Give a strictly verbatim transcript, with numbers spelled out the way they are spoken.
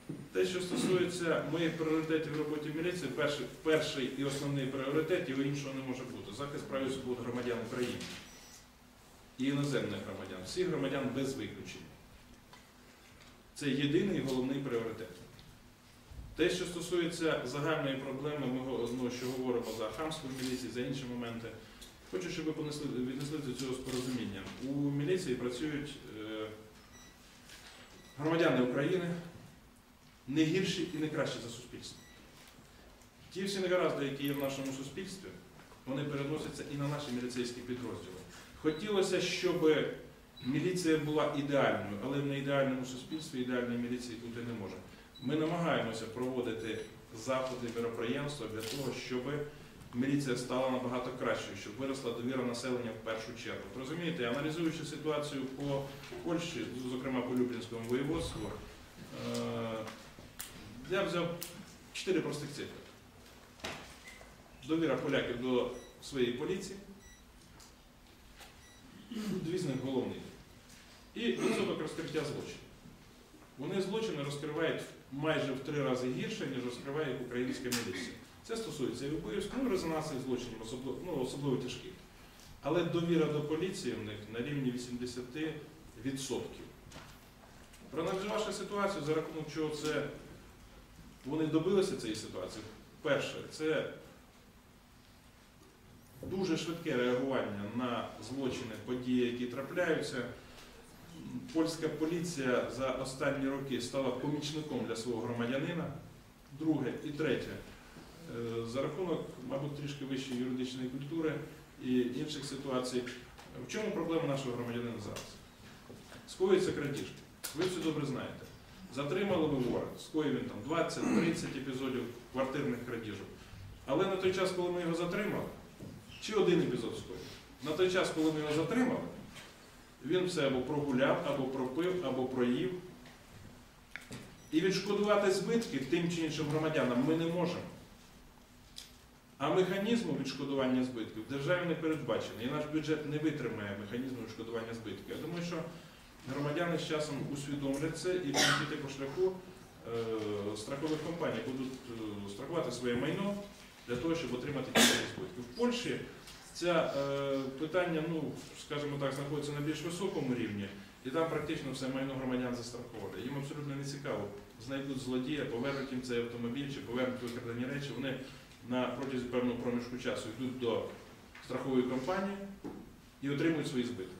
Те, що стосується моїх пріоритетів в роботі міліції, перший, перший і основний пріоритет, його іншого не може бути. Захист прав і свобод громадян України і іноземних громадян, всіх громадян без виключення. Це єдиний і головний пріоритет. Те, що стосується загальної проблеми, ми ну, що говоримо за хамство в міліції, за інші моменти, хочу, щоб ви понесли, віднесли до цього з порозумінням. У міліції працюють е, громадяни України не гірші і не кращі за суспільство. Ті всі негаразди, які є в нашому суспільстві, вони переносяться і на наші міліцейські підрозділи. Хотілося, щоб міліція була ідеальною, але в неідеальному суспільстві ідеальної міліції бути не може. Ми намагаємося проводити заходи, мероприємства для того, щоб міліція стала набагато кращою, щоб виросла довіра населення в першу чергу. От розумієте, аналізуючи ситуацію по Польщі, зокрема по Люблінському воєводству, я взяв чотири простих цифри. Довіра поляків до своєї поліції, дві з них головні, і відсоток розкриття злочинів. Вони злочини розкривають майже в три рази гірше, ніж розкриває їх українська міліція. Це стосується і вбивств, ну, резонансних злочинів, особливо, ну, особливо тяжких. Але довіра до поліції в них на рівні вісімдесят відсотків. Проаналізувавши ситуацію, за рахунок чого це вони добилися цієї ситуації. Перше, це дуже швидке реагування на злочини, події, які трапляються. Польська поліція за останні роки стала помічником для свого громадянина. Друге і третє, за рахунок, мабуть, трішки вищої юридичної культури і інших ситуацій. В чому проблема нашого громадянина зараз? Скоюється крадіжки. Ви все добре знаєте. Затримали ви вора, скоїв він там двадцять-тридцять епізодів квартирних крадіжок. Але на той час, коли ми його затримали, чи один епізод скоїв, на той час, коли ми його затримали, він все або прогуляв, або пропив, або проїв. І відшкодувати збитки тим чи іншим громадянам ми не можемо. А механізму відшкодування збитків в державі не передбачений. І наш бюджет не витримає механізму відшкодування збитків. Я думаю, що громадяни з часом усвідомлять це і будуть йти по шляху е, страхових компаній, будуть е, страхувати своє майно для того, щоб отримати ті збитки. В Польщі це е, питання, ну, скажімо так, знаходиться на більш високому рівні, і там практично все майно громадян застраховане. Їм абсолютно не цікаво, знайдуть злодія, повернуть їм цей автомобіль чи повернуть викрадені речі. Вони на протязі певного проміжку часу йдуть до страхової компанії і отримують свої збитки.